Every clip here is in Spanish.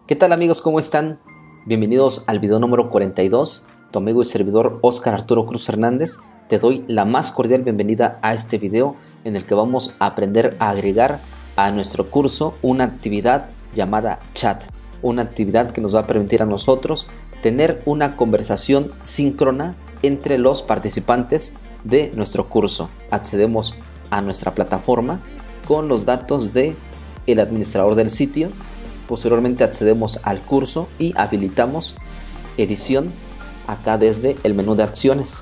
¿Qué tal amigos? ¿Cómo están? Bienvenidos al video número 42. Tu amigo y servidor Óscar Arturo Cruz Hernández. Te doy la más cordial bienvenida a este video en el que vamos a aprender a agregar a nuestro curso una actividad llamada chat. Una actividad que nos va a permitir a nosotros tener una conversación síncrona entre los participantes de nuestro curso. Accedemos a nuestra plataforma con los datos del administrador del sitio. Posteriormente accedemos al curso y habilitamos edición acá desde el menú de acciones.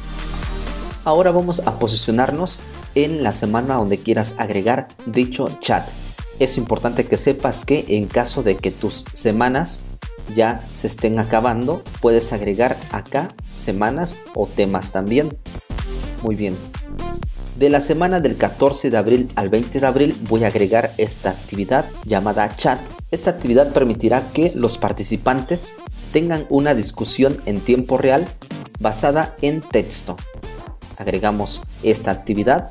Ahora vamos a posicionarnos en la semana donde quieras agregar dicho chat. Es importante que sepas que en caso de que tus semanas ya se estén acabando, puedes agregar acá semanas o temas también. Muy bien. De la semana del 14 de abril al 20 de abril voy a agregar esta actividad llamada chat. Esta actividad permitirá que los participantes tengan una discusión en tiempo real basada en texto. Agregamos esta actividad.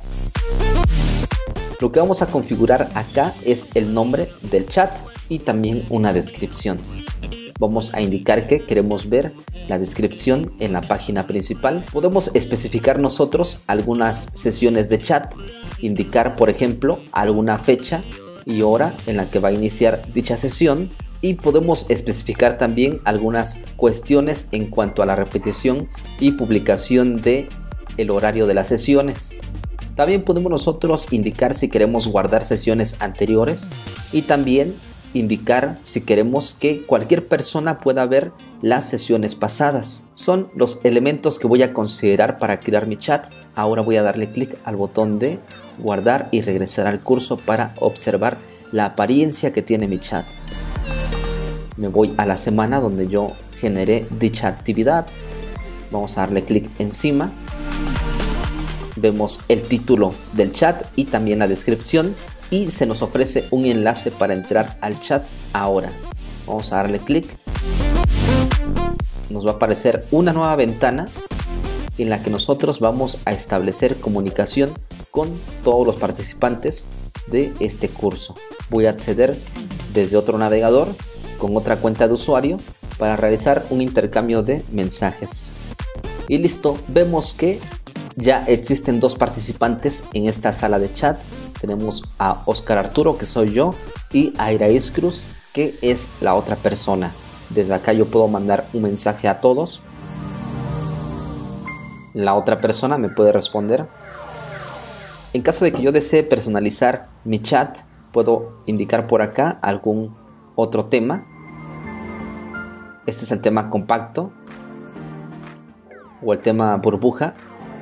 Lo que vamos a configurar acá es el nombre del chat y también una descripción. Vamos a indicar que queremos ver la descripción en la página principal. Podemos especificar nosotros algunas sesiones de chat, indicar por ejemplo alguna fecha y hora en la que va a iniciar dicha sesión, y podemos especificar también algunas cuestiones en cuanto a la repetición y publicación de el horario de las sesiones. También podemos nosotros indicar si queremos guardar sesiones anteriores y también indicar si queremos que cualquier persona pueda ver las sesiones pasadas. Son los elementos que voy a considerar para crear mi chat. Ahora voy a darle clic al botón de guardar y regresar al curso para observar la apariencia que tiene mi chat. Me voy a la semana donde yo generé dicha actividad. Vamos a darle clic encima. Vemos el título del chat y también la descripción. Y se nos ofrece un enlace para entrar al chat ahora. Vamos a darle clic. Nos va a aparecer una nueva ventana en la que nosotros vamos a establecer comunicación con todos los participantes de este curso. Voy a acceder desde otro navegador con otra cuenta de usuario para realizar un intercambio de mensajes. Y listo, vemos que ya existen dos participantes en esta sala de chat. Tenemos a Óscar Arturo, que soy yo, y a Iraís Cruz, que es la otra persona. Desde acá yo puedo mandar un mensaje a todos. La otra persona me puede responder. En caso de que yo desee personalizar mi chat, puedo indicar por acá algún otro tema. Este es el tema compacto o el tema burbuja.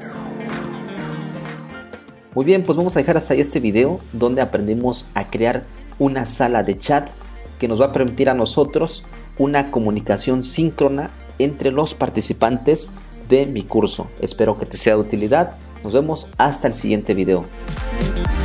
Muy bien, pues vamos a dejar hasta ahí este video donde aprendimos a crear una sala de chat que nos va a permitir a nosotros una comunicación síncrona entre los participantes de mi curso. Espero que te sea de utilidad. Nos vemos hasta el siguiente video.